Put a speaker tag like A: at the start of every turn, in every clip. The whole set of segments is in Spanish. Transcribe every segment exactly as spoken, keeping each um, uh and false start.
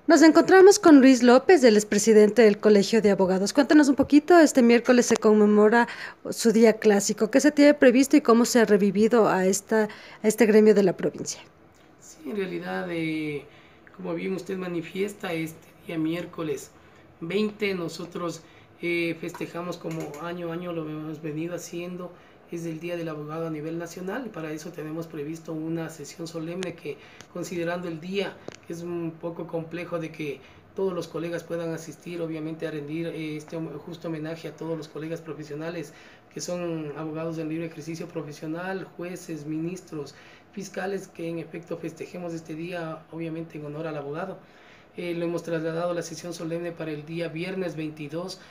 A: Nos encontramos con Luis López, el expresidente del Colegio de Abogados. Cuéntanos un poquito, este miércoles se conmemora su día clásico. ¿Qué se tiene previsto y cómo se ha revivido a, esta, a este gremio de la provincia?
B: Sí, en realidad, eh, como bien usted manifiesta, este día miércoles veinte nosotros eh, festejamos como año a año lo hemos venido haciendo, es el Día del Abogado a nivel nacional, y para eso tenemos previsto una sesión solemne que, considerando el día, que es un poco complejo de que todos los colegas puedan asistir, obviamente a rendir eh, este justo homenaje a todos los colegas profesionales que son abogados en libre ejercicio profesional, jueces, ministros, fiscales, que en efecto festejemos este día, obviamente en honor al abogado. Eh, lo hemos trasladado a la sesión solemne para el día viernes veintidós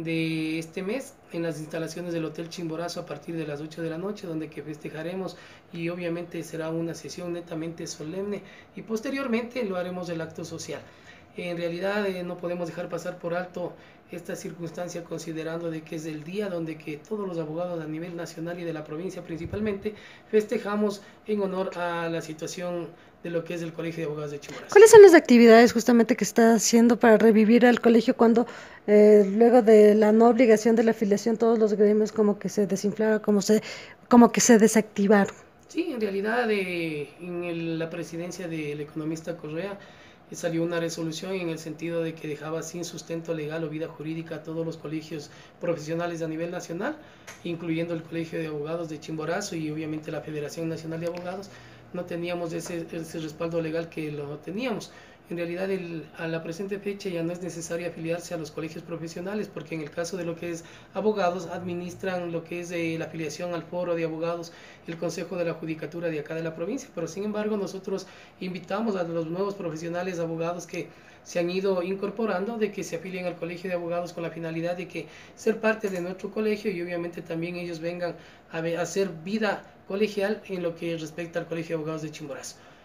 B: de este mes en las instalaciones del Hotel Chimborazo a partir de las ocho de la noche, donde que festejaremos, y obviamente será una sesión netamente solemne, y posteriormente lo haremos el acto social. En realidad eh, no podemos dejar pasar por alto esta circunstancia, considerando de que es el día donde que todos los abogados a nivel nacional y de la provincia principalmente festejamos en honor a la situación de lo que es el Colegio de Abogados de Chimborazo.
A: ¿Cuáles son las actividades justamente que está haciendo para revivir al colegio cuando eh, luego de la no obligación de la afiliación todos los gremios como que se desinflaron, como, se, como que se desactivaron?
B: Sí, en realidad eh, en el, la presidencia del economista Correa eh, salió una resolución en el sentido de que dejaba sin sustento legal o vida jurídica a todos los colegios profesionales a nivel nacional, incluyendo el Colegio de Abogados de Chimborazo y obviamente la Federación Nacional de Abogados. No teníamos ese, ese respaldo legal que lo teníamos. En realidad, el, a la presente fecha ya no es necesario afiliarse a los colegios profesionales, porque en el caso de lo que es abogados, administran lo que es eh, la afiliación al foro de abogados, el Consejo de la Judicatura de acá de la provincia. Pero sin embargo, nosotros invitamos a los nuevos profesionales abogados que se han ido incorporando, de que se afilien al Colegio de Abogados con la finalidad de que ser parte de nuestro colegio, y obviamente también ellos vengan a, a hacer vida colegial en lo que respecta al Colegio de Abogados de Chimborazo.